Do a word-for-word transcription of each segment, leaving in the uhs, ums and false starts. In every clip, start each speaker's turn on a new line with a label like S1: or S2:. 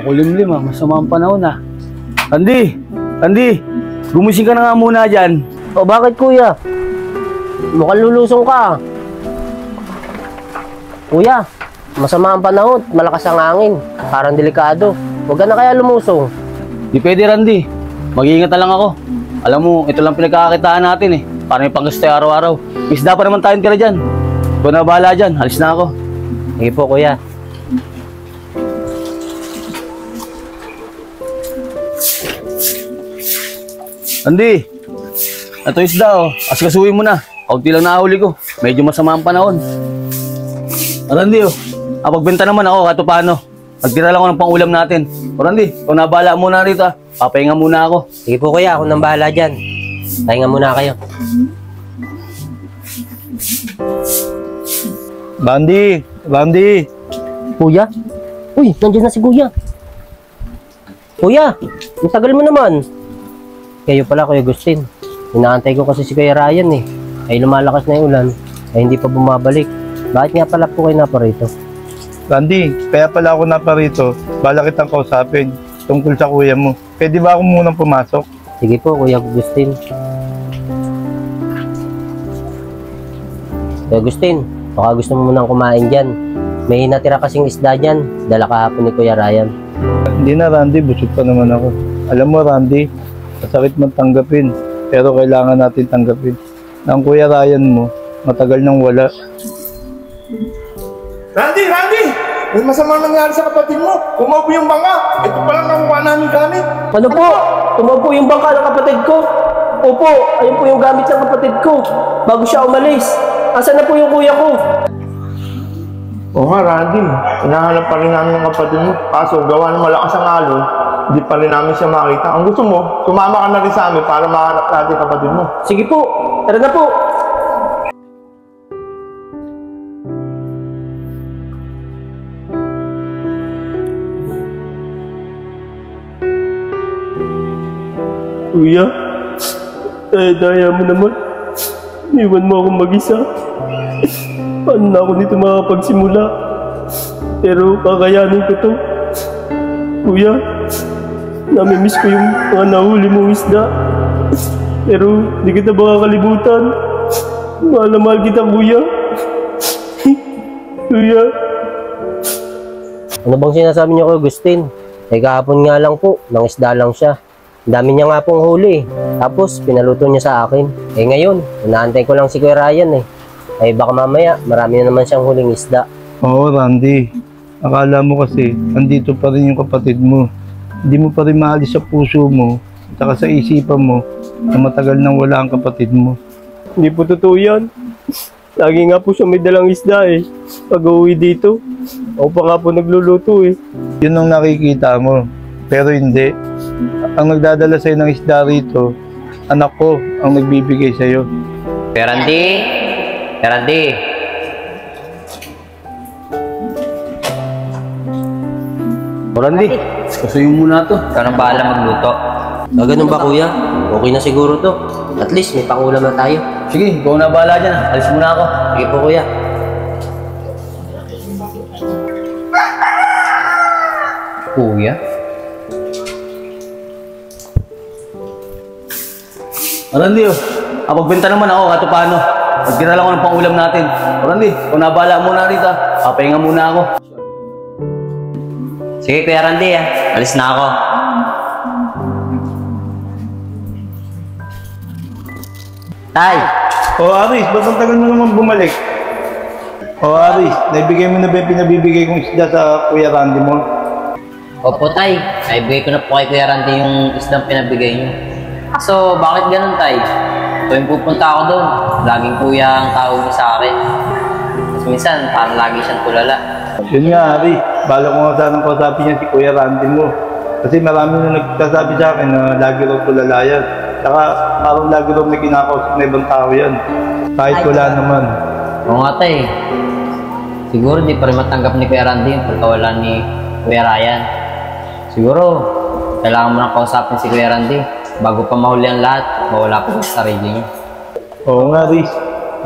S1: Makulimlim ah, masama ang panahon ah. Randy! Randy! Gumising ka na nga muna dyan.
S2: O bakit kuya? Mukhang lulusong ka. Kuya, masama ang panahon, malakas ang hangin. Parang delikado. Huwag ka na kaya lumusong.
S1: Di pwede Randy. Mag-iingat na lang ako. Alam mo, ito lang pinagkakakitaan natin eh. Para may panggusto araw-araw. Isda pa naman tayong tira dyan. Ikaw na bahala dyan, halis na ako.
S2: Sige po kuya.
S1: Randy, ito isda oh. Asikasuhin mo na. Kaunti lang nahuli ko. Medyo masama ang panahon. Randy oh, ah, pagbenta naman ako kahit paano. Magtira lang ako ng pangulam natin. O Randy, ikaw na bahala muna rito ah. Papahinga muna ako.
S2: Sige po kuya, ako nang bahala dyan. Pahinga muna kayo.
S3: Randy! Randy!
S2: Kuya? Uy, nandiyan na si kuya. Kuya, ang tagal mo naman. Kayo pala, Kuya Agustin. Inaantay ko kasi si Kuya Ryan eh. Ay lumalakas na yung ulan, ay hindi pa bumabalik. Bakit nga pala po kayo naparito?
S3: Randy, kaya pala ako naparito. Bala kitang kausapin tungkol sa kuya mo. Pwede ba ako munang pumasok?
S2: Sige po, Kuya Agustin. Kuya Agustin, baka gusto mo munang kumain dyan. May natira kasing isda dyan. Dala kahapon ni Kuya Ryan.
S3: Hindi na Randy, busog pa naman ako. Alam mo Randy, masakit man tanggapin, pero kailangan natin tanggapin na ang Kuya Ryan mo, matagal nang wala.
S4: Randy! Randy! May masamang nangyari sa kapatid mo. Kumaw yung bangka. Ito palang nakuha namin gamit.
S2: Ano po? Tumaw po yung bangka ng kapatid ko. Opo, ayun po yung gamit ng kapatid ko. Bago siya umalis. Asan na po yung kuya ko?
S4: Oo nga, Randy. Hinahanap pa rin namin ng kapatid mo. Kaso, gawa ng malakas ang alon, hindi pa rin namin siya makita. Ang gusto mo, sumama ka na rin sa amin para mahanap natin kapatid mo.
S2: Sige po, tara na po.
S5: Kuya, daya-daya mo naman. Iwan mo akong mag-isa. Paano na ako dito makapagsimula? Pero kakayanin ko to. Kuya, namimiss ko yung mga nahuli mong isda. Pero di kita baka kalibutan. Mahal na mahal kita, kuya. Kuya.
S2: Ano bang sinasabi niyo kay Agustin? Eh kahapon nga lang po, nang isda lang siya. Ang dami niya nga pong huli. Tapos pinaluto niya sa akin. Eh ngayon, inaantay ko lang si Kuya Ryan eh. Ay baka mamaya, marami na naman siyang huling isda.
S3: Oo Randy, akala mo kasi andito pa rin yung kapatid mo. Hindi mo pa rin maalis sa puso mo at sa isipan mo na matagal nang wala ang kapatid mo.
S5: Hindi po totoo yan. Lagi nga po siya may dalang isda eh. Pag uwi dito, ako pa nga po nagluluto eh.
S3: Yun ang nakikita mo, pero hindi. Ang nagdadala sa'yo ng isda rito, anak ko ang nagbibigay sa'yo.
S2: Kuya Randy! Kuya Randy!
S1: O Randy, kasuyin mo muna to.
S2: Ikaw nang bahala magluto. Ah, ganun ba kuya? Okay na siguro to. At least may pangulam na tayo.
S1: Sige, ikaw na bahala dyan ah. Alis muna ako.
S2: Sige po kuya.
S1: Kuya? Randy oh, ah, pagbenta naman ako kahit paano. Magtira lang ako ng pangulam natin. O Randy, kung nabala muna rito ah. Papahinga muna ako.
S2: Sige Kuya Randy ah. Alis na ako. Tay!
S3: O Aris, ba't ang tagal mo naman bumalik? O Aris, naibigay mo na ba yung pinabibigay kong isda sa Kuya Randy mo?
S6: Opo tay, naibigay ko na po kay Kuya Randy yung isdang pinabigay niyo. So, bakit ganun tay? Tuwing pupunta ako doon, laging kuya ang tawag niya sa akin. Tapos minsan, parang lagi siyang tulala.
S3: Yun nga Aris, bala ko nga sanang kausapin niya si Kuya Randy mo. Kasi marami na nagsasabi sa akin na lagi raw tulala yan. Saka parang lagi raw may kinakausap na ibang tao yan. Kahit wala naman.
S6: Oo nga tay, siguro di pa rin matanggap ni Kuya Randy yung pagkawalan ni Kuya Ryan. Siguro, kailangan mo nang kausapin si Kuya Randy bago pa mahuli ang lahat, mawala pa sa sarili niya.
S3: Oo nga Aris,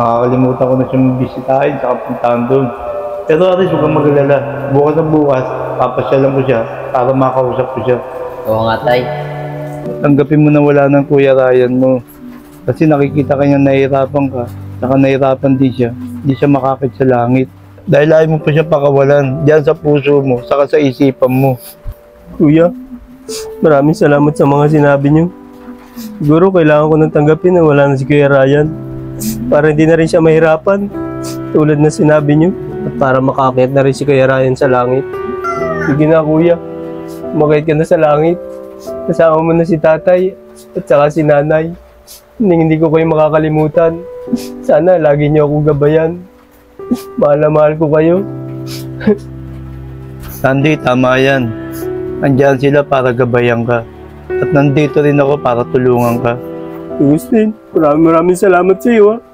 S3: nakakalimutan ko na siyang bisitahin sa puntahan doon. Pero Aris, huwag kang mag-alala. Bukas na bukas, papasyalan ko siya para makausap ko siya.
S6: Oo nga, tay.
S3: Tanggapin mo na wala ng Kuya Ryan mo. Kasi nakikita ka niya nahihirapan ka, saka nahihirapan din siya. Hindi siya makakit sa langit. Dahil ayaw mo pa siya pakawalan, diyan sa puso mo, saka sa isipan mo.
S5: Kuya, maraming salamat sa mga sinabi niyo. Siguro kailangan ko nang tanggapin na wala na si Kuya Ryan. Para hindi na rin siya mahirapan. Tulad na sinabi niyo. At para makakit na rin si Kuya Ryan sa langit. Sige na kuya, umakit ka na sa langit. Kasama mo na si tatay at saka si nanay. Hindi, hindi ko kayo makakalimutan. Sana lagi niyo akong gabayan. Mahal na mahal ko kayo.
S3: Sandy, tama yan. Nandiyan sila para gabayan ka. At nandito rin ako para tulungan ka.
S5: Agustin, maraming maraming salamat sa iyo, ha.